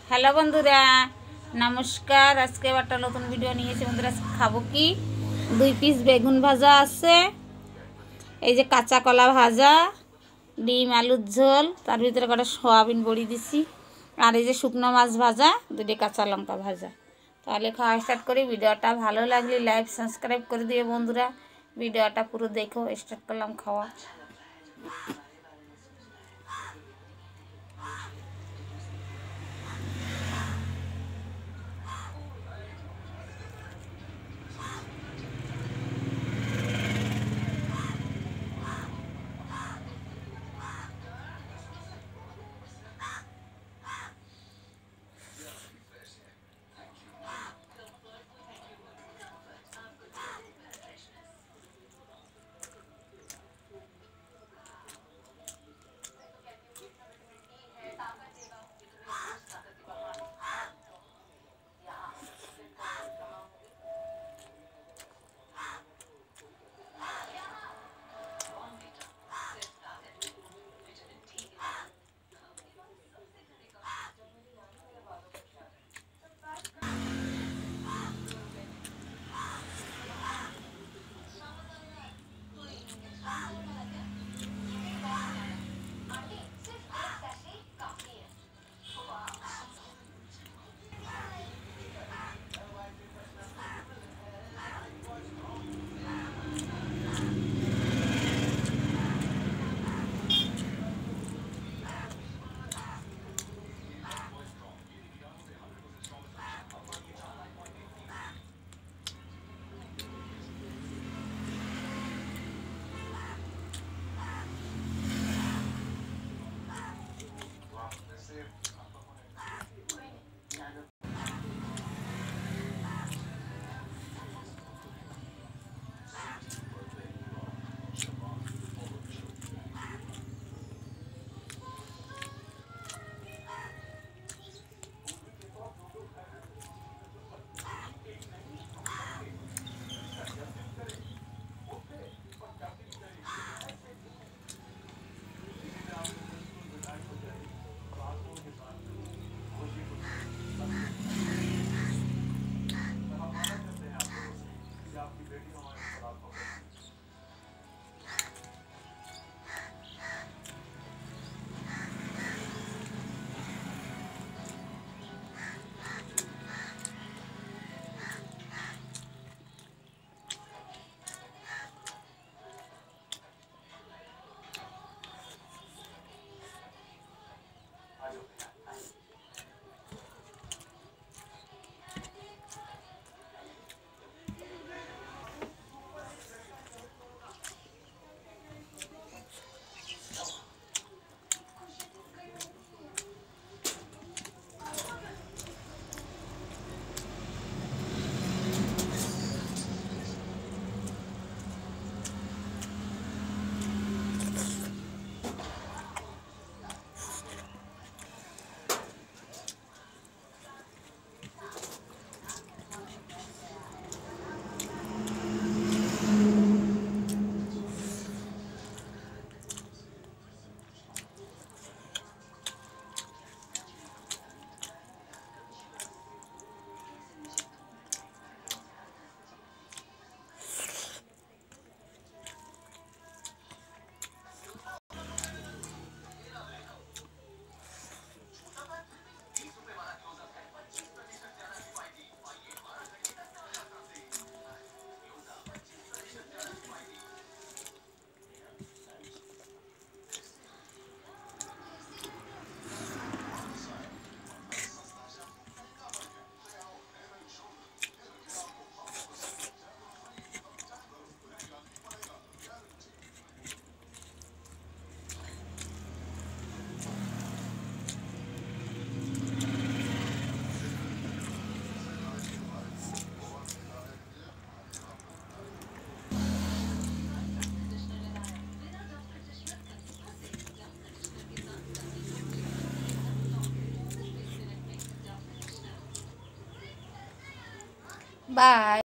Hello বন্ধুরা, নমস্কার। আজকে একটা নতুন ভিডিও নিয়েছি বন্ধুরা। খাবো কি, 2 পিস বেগুন ভাজা আছে, এই যে কাঁচা কলা ভাজা, ডিম আলুর ঝোল, তার ভিতরে কটা সয়াবিন বড়ি দিছি, আর এই যে শুকনো মাছ ভাজা, 2টি কাঁচা লঙ্কা ভাজা। তাহলে খাওয়া স্টার্ট করি। ভিডিওটা ভালো লাগলে লাইক সাবস্ক্রাইব করে দিয়ে বন্ধুরা ভিডিওটা পুরো দেখো। স্টার্ট করলাম খাওয়া। बाय।